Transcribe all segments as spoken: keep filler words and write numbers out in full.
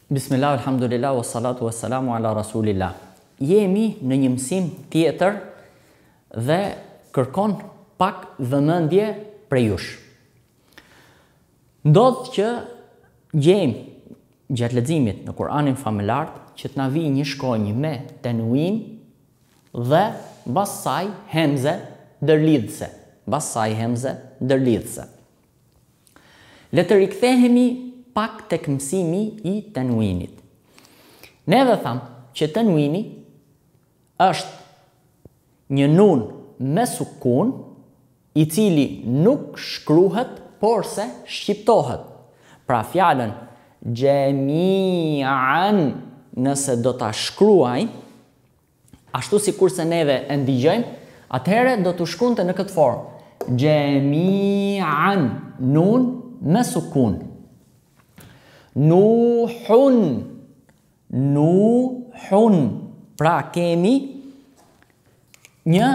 Bismillah, alhamdulillah, wa salatu wa salamu ala rasulillah. Jemi në një mësim tjetër dhe kërkon pak vëmendje prej jush. Ndodh që gjejmë gjatë leximit në Kur'anin familjar që të na vijë një shkronjë me tenwin dhe mbas saj hemze ndërlidhëse, mbas saj hemze ndërlidhëse. Le të rikthehemi pak tek mësimi i tenwinit. Neve thamë që tenwini është një nun me sukun i cili nuk shkruhet, por se shqiptohet. Pra fjalën gjemian, nëse do ta shkruaj, ashtu si kurse neve e ndigjojmë, atëherë do të shkronte në këtë formë. Gjemian, nun me sukun. Nuhun, nuhun. Pra kemi një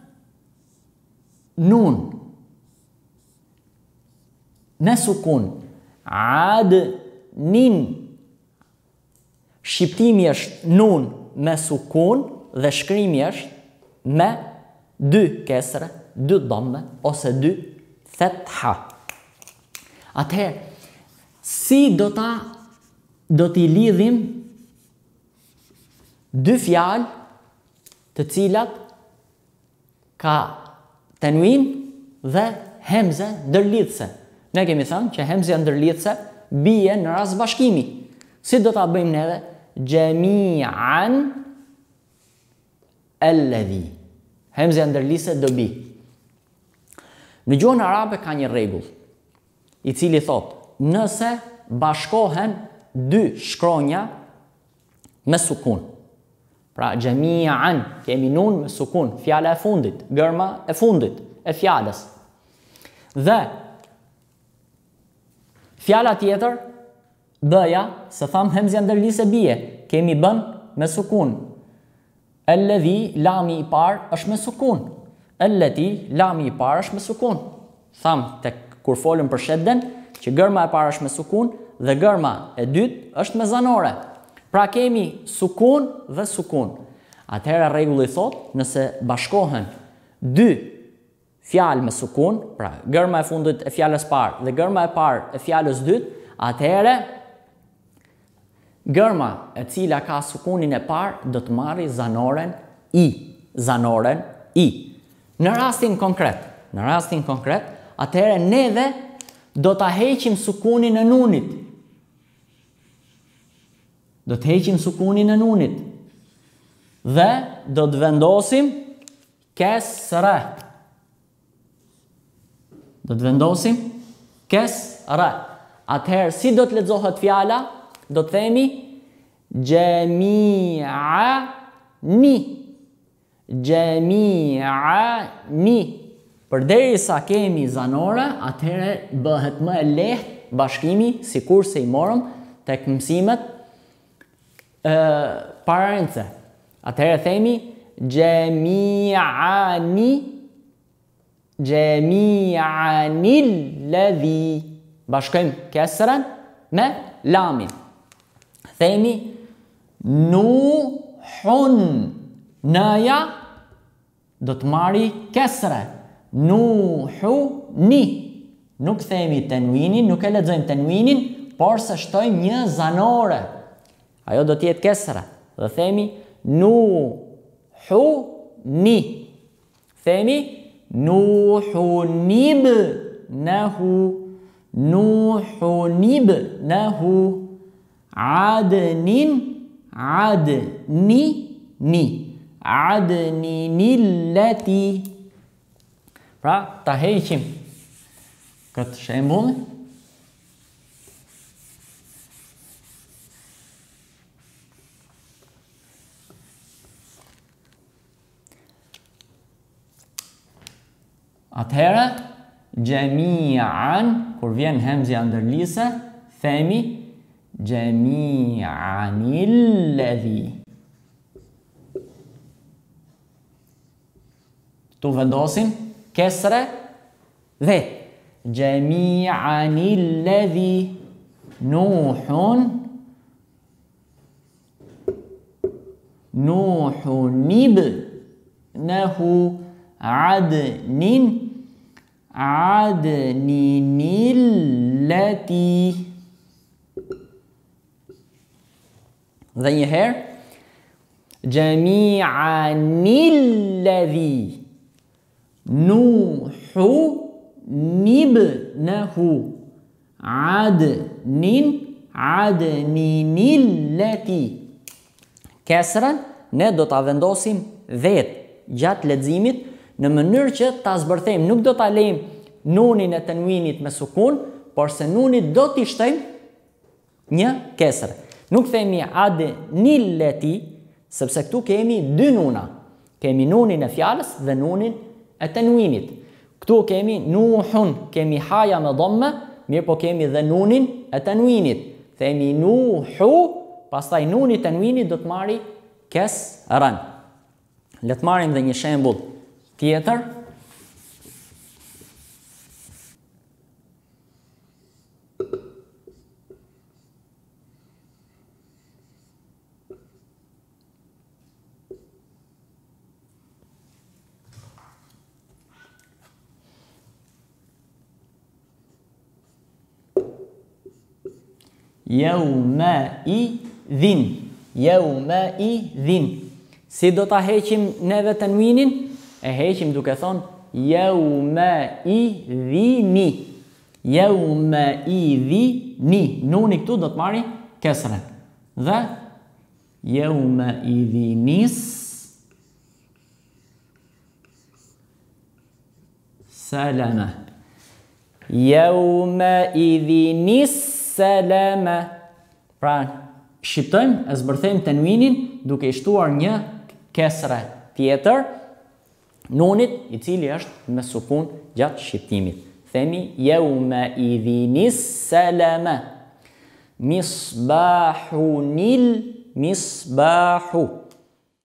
nun me sukun. Adnin. Shqiptimi është nun me sukun dhe shkrimi është me dy kesre, dy dhamme ose dy fetha. Atëherë, si do ta do t'i lidhim dy fjalë të cilat ka tenwin dhe hemze ndërlidhëse. Ne kemi thënë që hemzja ndërlidhëse bie në rast bashkimi. Si do ta bëjmë neve? Gjemian alladhi. Hemzja ndërlidhëse do bi. Në gjuhën arabe ka një rregull i cili thotë nëse bashkohen dy shkronja me sukun. Pra gjemian, kemi nun me sukun, fjala e fundit, gërma e fundit e fjalës. Dhe fjala tjetër, bëja, se tham hemzja ndërlidhëse bie, kemi bën me sukun. Alladhi, lami i parë është me sukun. Allati, lami i parë është me sukun. Tham tek kur folëm për shedden, që gërma e parë është me sukun dhe gërma e dytë është me zanore. Pra kemi sukun dhe sukun. Atëherë rregulli thotë, nëse bashkohen dy fjalë me sukun, pra gërma e fundit e fjalës parë dhe gërma e parë e fjalës dytë, atëherë gërma e cila ka sukunin e parë do të marrë zanoren i, zanoren i. Në rastin konkret, në rastin konkret, atëherë neve do ta heqim sukunin e nunit. Do të heqim sukunin e nunit. Dhe do të vendosim kesre. Do të vendosim kesre. Atëherë, si do të lexohet fjala? Do të themi gjemiani. Gjemiani. Përderisa kemi zanore, atëherë bëhet më e lehtë bashkimi, sikur se i morëm tek mësimet e pararendse. Atëherë themi gjemiani, gjemianil ladhi. Bashkojmë kesren me lamin. Themi nuhun. Nëja do të marri kesre. Nuhuni. Nuk themi tenwinin, nuk e lexojmë tenwinin, por se shtojmë një zanore. Ajo do të jetë kesra. Dhe themi nuhuni. Themi nuhunib nahu. Nuhunib nahu. Adnin adni ni. Adninillati. Pra, ta heqim këtë shembull. Atëherë, gjemian, kur vjen hemzja ndërlidhëse, themi gjemianilladhi. Tu vendosim kesre dhe gjemianilladhi Nuhun Nuhun ibnahu adnin adninillati. Dhe një herë, jami'anilladhi Nuhu ibnahu adnin adninillati. Kesrën ne do ta vendosim vetë gjatë leximit në mënyrë që ta zbërthejmë, nuk do ta lejmë nunin e tenwinit me sukun, por se nunit do t'i shtojmë një kesër. Nuk themi adnillati, sepse këtu kemi dy nuna. Kemi nunin e fjalës dhe nunin e tenwinit. Këtu kemi nuhun, kemi haja me dhamme, mirë po kemi dhe nunin e tenwinit. Themi nuhu, pastaj nuni tenwinit do të marri kesrën. Le të marrim dhe një shembull tjetër. Yawma'idhin. Yawma'idhin. Si do ta heqim neve tenwinin? E heqim duke thonë yawma'idhini. Yawma'idhini. Nuni këtu do të marri kesrën. Dhe yawma'idhinis salama. Yawma'idhinis salama. Pra, shqiptojmë, e zbërthejmë tenwinin duke i shtuar një kesre tjetër nunit i cili është me sukun gjatë shqiptimit. Themi yawma'idhinis salama. Misbahunil misbahu.